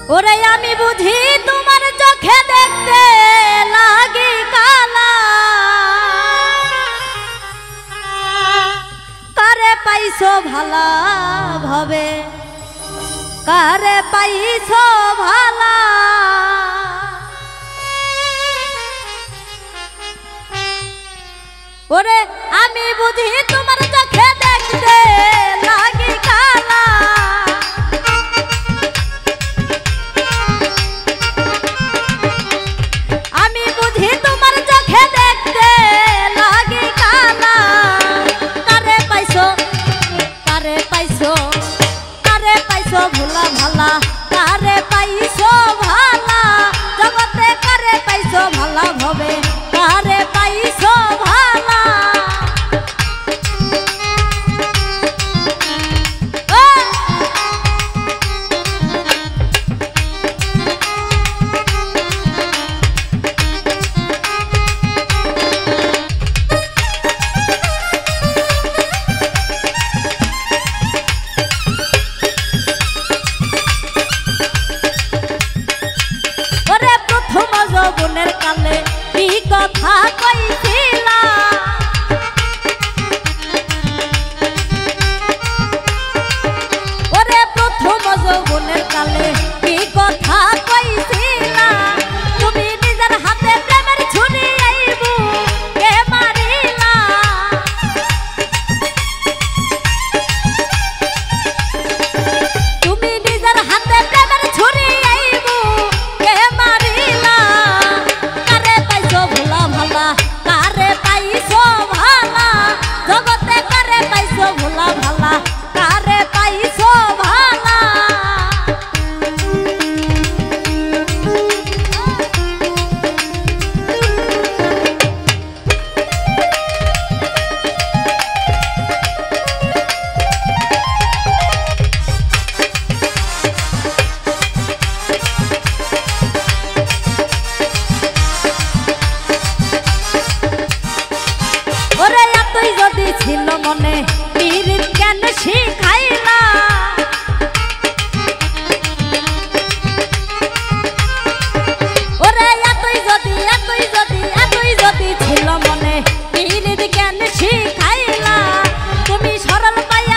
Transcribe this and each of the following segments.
ওরে আমি বুঝি তোমার চোখে দেখতে লাগি কালা, কারে পাইছো ভালা ভাবে, কারে পাইছো ভালা। ওরে আমি বুঝি তোমার চোখে দেখতে লাগি কালা, আমি বুঝি তোমার চোখে দেখতে লাগি কালা। কারে পাইছো, কারে পাইছো, কারে পাইছো ভোলা ভালা, কারে পাইছো ভালা জগতে, কারে পাইছো ভালা ভবে, কারে পাইছো ভালা। ওরে প্রথম যৌবনের কালে কি কথা কইছিলা, ওরে প্রথম যৌবনের কালে কি কথা কইছিলা। তুমি নিজের হাতে প্রেমের ছুরি আইবু কে মারিলা, তুমি নিজের হাতে প্রেমের ছুরি আইবু কে মারিলা। কারে পাইছো ভোলা ভালা, কারে পাইছো ভালা জগতে, কারে পাইছো ভোলা ভালা, কারে পাইছো ভালা। ওরে এতই যদি ছিল মনে পীড়িত কেন শিখাইলা, ওরে এতই যদি, এতই যদি, এতই যদি ছিল মনে পীড়িত কেন শিখাইলা। তুমি সরল পাইয়া,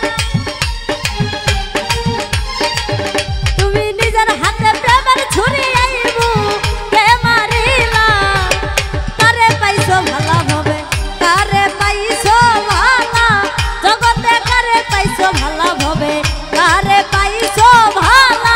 তুমি নিজের হাতে প্রেমের ছুরি আইবু কে মারিলা। কারে পাইছো ভালা ভাবে, কারে পাইছো ভালা জগতে, কারে পাইছো ভালা ভাবে, কারে পাইছো ভালা।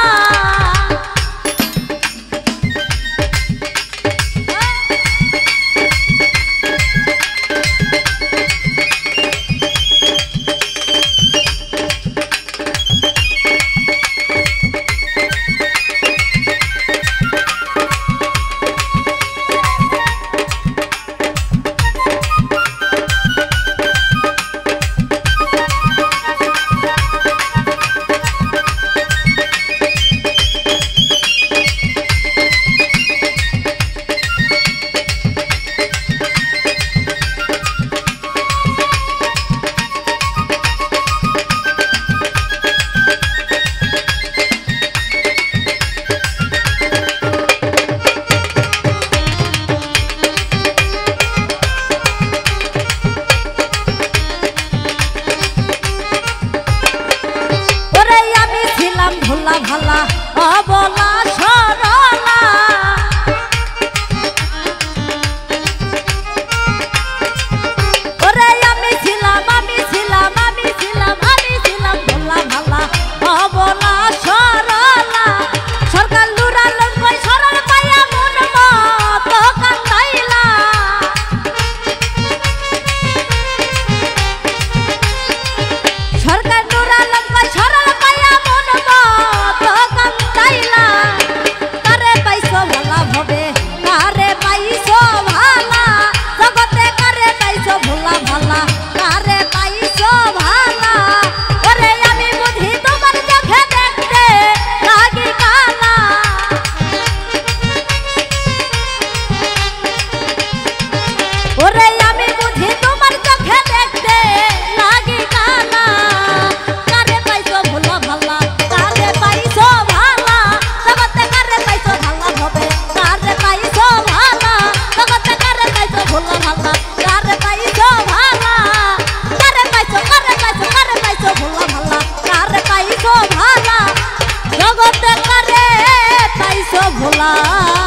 ওরে আমি ছিলাম ভোলা ভালা অবলা সরলা, ওরে আমি ছিলাম, আমি ছিলাম, আমি ছিলাম, আমি ছিলাম ভোলা ভালা অবলা সরলা। সরকার লুরাল কই সরল পাইয়া মন মত কান্দাইলা, সরকার নুরাল কই সরল পাইয়া মন মত ভোলা